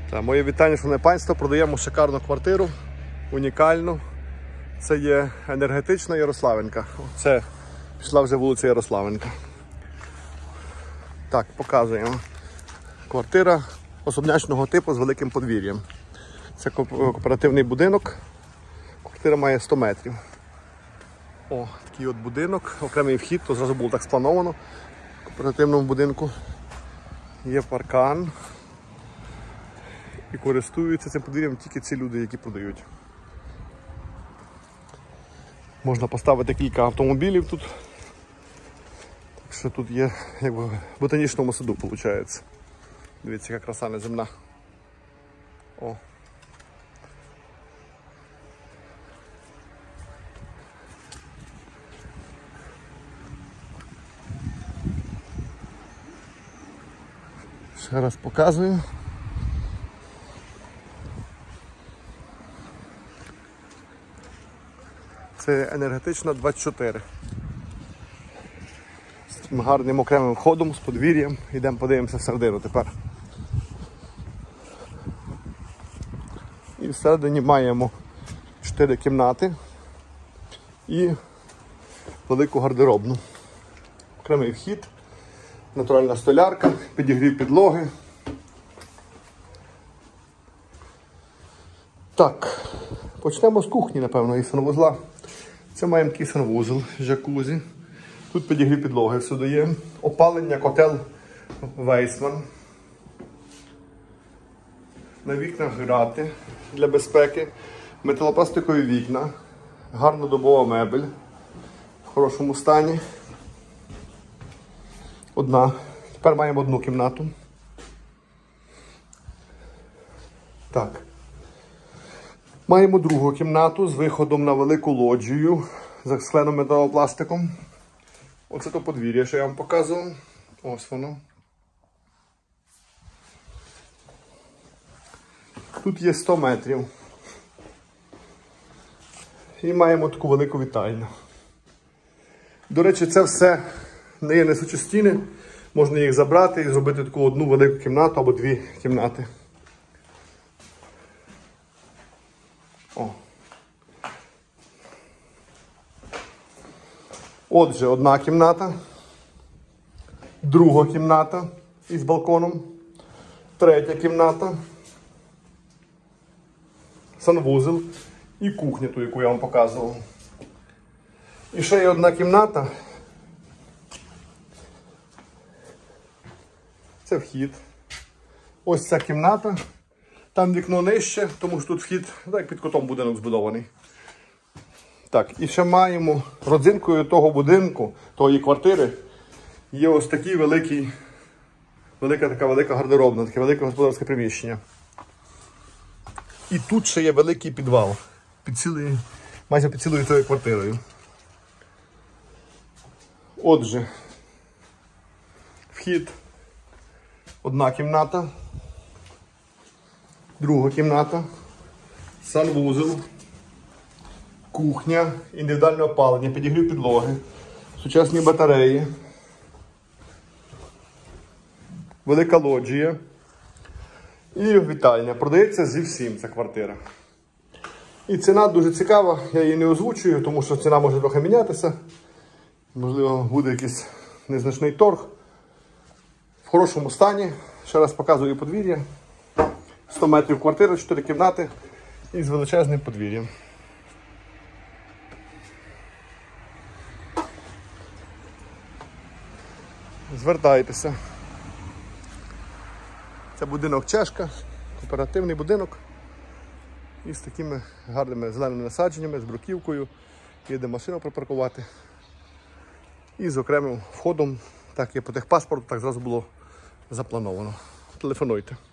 Моє вітання, шановне панство. Продаємо шикарну квартиру, унікальну. Це є енергетична Ярославенка. Це пішла вже вулиця Ярославенка. Так, показуємо. Квартира особнячного типу з великим подвір'ям. Це кооперативний будинок. Квартира має 100 метрів. Такий от будинок, окремий вхід, то зразу було так сплановано. В кооперативному будинку є паркан. І користуються цим подвір'ям тільки ці люди, які продають. Можна поставити кілька автомобілів тут. Так що тут є, як в ботанічному саду, виходить. Дивіться, яка краса неземна. Ще раз показую. Це енергетична 24. З таким гарним окремим входом, з подвір'ям. Йдемо подивимося всередину тепер. І всередині маємо 4 кімнати і велику гардеробну. Окремий вхід, натуральна столярка, підігрів підлоги. Так, почнемо з кухні, напевно, і санвузла. Це маємо такий санвузол, джакузі. Тут підігрів підлоги всюди є. Опалення, котел Вейсман. На вікнах грати для безпеки. Металопластикові вікна. Гарнодобова мебель. В хорошому стані. Тепер маємо одну кімнату. Так. Маємо другу кімнату з виходом на велику лоджію з скленим металопластиком. Оце то подвір'я, що я вам показував. Ось воно. Тут є 100 метрів. І маємо таку велику вітальню. До речі, це все не є несучі стіни. Можна їх забрати і зробити таку одну велику кімнату або дві кімнати. Отже, одна кімната, друга кімната із балконом, третя кімната, санвузел і кухня, ту, яку я вам показував. І ще є одна кімната. Це вхід. Ось ця кімната. Там вікно нижче, тому що тут вхід, як під кутом будинок збудований. Так, і ще маємо родзинкою того будинку, тої квартири, є ось такий велика гардеробна, таке велике господарське приміщення. І тут ще є великий підвал, майже під цілою тою квартирою. Отже, вхід, одна кімната, друга кімната, санвузол, кухня, індивідуальне опалення, підігрів підлоги, сучасні батареї, велика лоджія і вітальня. Продається зі всім ця квартира. І ціна дуже цікава, я її не озвучую, тому що ціна може трохи мінятися. Можливо, буде якийсь незначний торг. В хорошому стані. Ще раз показую подвір'я. 100 метрів квартира, 4 кімнати і з величезним подвір'ям. Звертайтеся. Це будинок Чешка, кооперативний будинок. І з такими гарними зеленими насадженнями, з бруківкою. Є де машину припаркувати. І з окремим входом, так є по техпаспорту, так зразу було заплановано. Телефонуйте.